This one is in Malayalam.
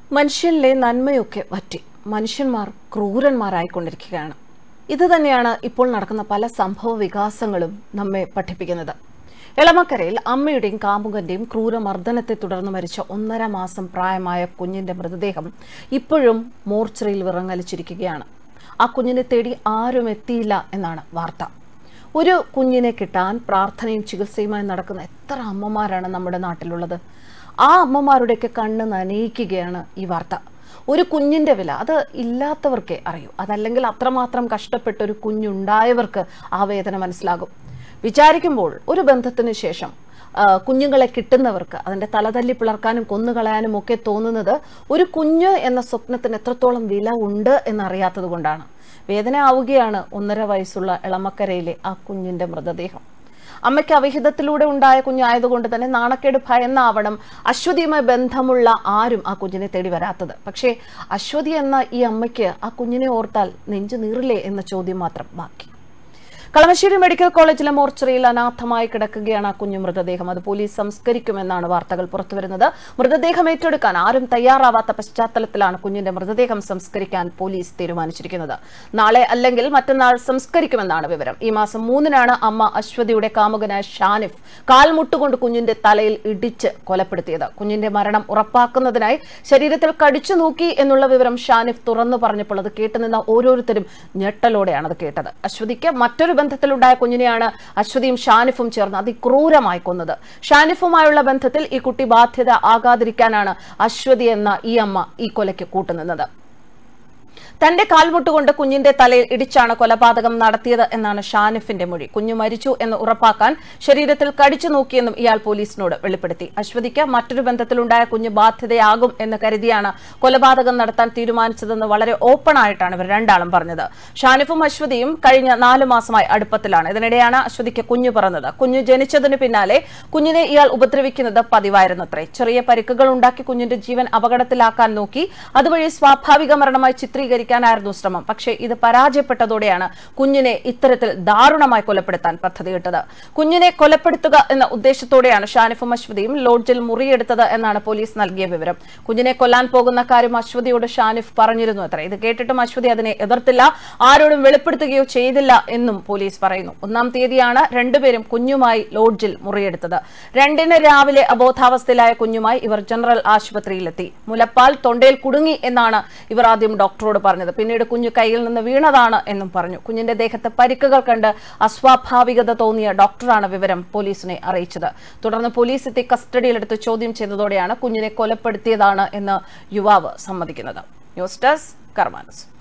മനുഷ്യനിലെ നന്മയൊക്കെ വറ്റി മനുഷ്യന്മാർ ക്രൂരന്മാരായിക്കൊണ്ടിരിക്കുകയാണ്. ഇത് തന്നെയാണ് ഇപ്പോൾ നടക്കുന്ന പല സംഭവ വികാസങ്ങളും നമ്മെ പഠിപ്പിക്കുന്നത്. എളമക്കരയിൽ അമ്മയുടെയും കാമുകന്റെയും ക്രൂരമർദ്ദനത്തെ തുടർന്ന് മരിച്ച 1.5 മാസം പ്രായമായ കുഞ്ഞിന്റെ മൃതദേഹം ഇപ്പോഴും മോർച്ചറിയിൽ വിറങ്ങലിച്ചിരിക്കുകയാണ്. ആ കുഞ്ഞിനെ തേടി ആരും എത്തിയില്ല എന്നാണ് വാർത്ത. ഒരു കുഞ്ഞിനെ കിട്ടാൻ പ്രാർത്ഥനയും ചികിത്സയുമായി നടക്കുന്ന എത്ര അമ്മമാരാണ് നമ്മുടെ നാട്ടിലുള്ളത്. ആ അമ്മമാരുടെയൊക്കെ കണ്ണ് നനയിക്കുകയാണ് ഈ വാർത്ത. ഒരു കുഞ്ഞിന്റെ വില അത് ഇല്ലാത്തവർക്കേ അറിയൂ. അതല്ലെങ്കിൽ അത്രമാത്രം കഷ്ടപ്പെട്ട ഒരു കുഞ്ഞുണ്ടായവർക്ക് ആ വേദന മനസ്സിലാകും. വിചാരിക്കുമ്പോൾ ഒരു ബന്ധത്തിന് ശേഷം കുഞ്ഞുങ്ങളെ കിട്ടുന്നവർക്ക് അതിന്റെ തലതല്ലി പിളർക്കാനും കൊന്നുകളയാനും ഒക്കെ തോന്നുന്നത് ഒരു കുഞ്ഞ് എന്ന സ്വപ്നത്തിന് എത്രത്തോളം വില ഉണ്ട് എന്നറിയാത്തത് കൊണ്ടാണ്. വേദന ആവുകയാണ് 1.5 വയസ്സുള്ള എളമക്കരയിലെ ആ കുഞ്ഞിന്റെ മൃതദേഹം. അമ്മയ്ക്ക് അവിഹിതത്തിലൂടെ ഉണ്ടായ കുഞ്ഞായതുകൊണ്ട് തന്നെ നാണക്കേട് ഭയന്നാവണം അശ്വതിയുമായി ബന്ധമുള്ള ആരും ആ കുഞ്ഞിനെ തേടി വരാത്തത്. പക്ഷേ അശ്വതി എന്ന ഈ അമ്മയ്ക്ക് ആ കുഞ്ഞിനെ ഓർത്താൽ നെഞ്ചു നീറില്ലേ എന്ന ചോദ്യം മാത്രം ബാക്കി. കളമശ്ശേരി മെഡിക്കൽ കോളേജിലെ മോർച്ചറിയിൽ അനാഥമായി കിടക്കുകയാണ് ആ കുഞ്ഞു മൃതദേഹം. അത് പോലീസ് സംസ്കരിക്കുമെന്നാണ് വാർത്തകൾ പുറത്തുവരുന്നത്. മൃതദേഹം ഏറ്റെടുക്കാൻ ആരും തയ്യാറാവാത്ത പശ്ചാത്തലത്തിലാണ് കുഞ്ഞിന്റെ മൃതദേഹം സംസ്കരിക്കാൻ പോലീസ് തീരുമാനിച്ചിരിക്കുന്നത്. നാളെ അല്ലെങ്കിൽ മറ്റന്നാൾ സംസ്കരിക്കുമെന്നാണ് വിവരം. ഈ മാസം 3-നാണ് അമ്മ അശ്വതിയുടെ കാമുകനായ ഷാനിഫ് കാൽമുട്ടുകൊണ്ട് കുഞ്ഞിന്റെ തലയിൽ ഇടിച്ച് കൊലപ്പെടുത്തിയത്. കുഞ്ഞിന്റെ മരണം ഉറപ്പാക്കുന്നതിനായി ശരീരത്തിൽ കടിച്ചു നോക്കി എന്നുള്ള വിവരം ഷാനിഫ് തുറന്നു പറഞ്ഞപ്പോൾ അത് കേട്ടുനിന്ന ഓരോരുത്തരും ഞെട്ടലോടെയാണ് അത് കേട്ടത്. അശ്വതിക്ക് മറ്റൊരു ബന്ധത്തിലുണ്ടായ കുഞ്ഞിനെയാണ് അശ്വതിയും ഷാനിഫും ചേർന്ന് അതിക്രൂരമായി കൊന്നത്. ഷാനിഫുമായുള്ള ബന്ധത്തിൽ ഈ കുട്ടി ബാധ്യത ആകാതിരിക്കാനാണ് അശ്വതി എന്ന ഈ അമ്മ ഈ കൊലയ്ക്ക് കൂട്ടുനിന്നത്. തന്റെ കാൽമുട്ടുകൊണ്ട് കുഞ്ഞിന്റെ തലയിൽ ഇടിച്ചാണ് കൊലപാതകം നടത്തിയത് എന്നാണ് ഷാനിഫിന്റെ മൊഴി. കുഞ്ഞു മരിച്ചു എന്ന് ഉറപ്പാക്കാൻ ശരീരത്തിൽ കടിച്ചു നോക്കിയെന്നും ഇയാൾ പോലീസിനോട് വെളിപ്പെടുത്തി. അശ്വതിക്ക് മറ്റൊരു ബന്ധത്തിലുണ്ടായ കുഞ്ഞ് ബാധ്യതയാകും എന്ന് കരുതിയാണ് കൊലപാതകം നടത്താൻ തീരുമാനിച്ചതെന്ന് വളരെ ഓപ്പൺ ആയിട്ടാണ് ഇവർ രണ്ടാളും പറഞ്ഞത്. ഷാനിഫും അശ്വതിയും കഴിഞ്ഞ 4 മാസമായി അടുപ്പത്തിലാണ്. ഇതിനിടെയാണ് അശ്വതിക്ക് കുഞ്ഞു പിറന്നത്. കുഞ്ഞു ജനിച്ചതിന് പിന്നാലെ കുഞ്ഞിനെ ഇയാൾ ഉപദ്രവിക്കുന്നത് പതിവായിരുന്നത്രേ. ചെറിയ പരിക്കുകൾ ഉണ്ടാക്കി കുഞ്ഞിന്റെ ജീവൻ അപകടത്തിലാക്കാൻ നോക്കി. അതുവഴി സ്വാഭാവിക മരണമായി ചിത്രീകരിക്കാനായിരുന്നു ശ്രമം. പക്ഷേ ഇത് പരാജയപ്പെട്ടതോടെയാണ് കുഞ്ഞിനെ ഇത്തരത്തിൽ ദാരുണമായി കൊലപ്പെടുത്താൻ പദ്ധതിയിട്ടത്. കുഞ്ഞിനെ കൊലപ്പെടുത്തുക എന്ന ഉദ്ദേശത്തോടെയാണ് ഷാനിഫും അശ്വതിയും ലോഡ്ജിൽ മുറിയെടുത്തത് എന്നാണ് പോലീസ് നൽകിയ വിവരം. കുഞ്ഞിനെ കൊല്ലാൻ പോകുന്ന കാര്യം അശ്വതിയോട് ഷാനിഫ് പറഞ്ഞിരുന്നു അത്ര. ഇത് കേട്ടിട്ടും അശ്വതി അതിനെ എതിർത്തില്ല, ആരോടും വെളിപ്പെടുത്തുകയോ ചെയ്തില്ല എന്നും പോലീസ് പറയുന്നു. 1-ാം തീയതിയാണ് രണ്ടുപേരും കുഞ്ഞുമായി ലോഡ്ജിൽ മുറിയെടുത്തത്. 2-ന് രാവിലെ അബോധാവസ്ഥയിലായ കുഞ്ഞുമായി ഇവർ ജനറൽ ആശുപത്രിയിലെത്തി. മുലപ്പാൽ തൊണ്ടയിൽ കുടുങ്ങി എന്നാണ് ഇവർ ആദ്യം ഡോക്ടറോട് പറഞ്ഞത്. പിന്നീട് കുഞ്ഞു കയ്യിൽ നിന്ന് വീണതാണ് എന്നും പറഞ്ഞു. കുഞ്ഞിന്റെ ദേഹത്ത് പരിക്കുകൾ കണ്ട് അസ്വാഭാവികത തോന്നിയ ഡോക്ടറാണ് വിവരം പോലീസിനെ അറിയിച്ചത്. തുടർന്ന് പോലീസ് എത്തി കസ്റ്റഡിയിലെടുത്ത് ചോദ്യം ചെയ്തതോടെയാണ് കുഞ്ഞിനെ കൊലപ്പെടുത്തിയതാണ് എന്ന് യുവാവ് സമ്മതിക്കുന്നത്. News desk കർമാനസ്.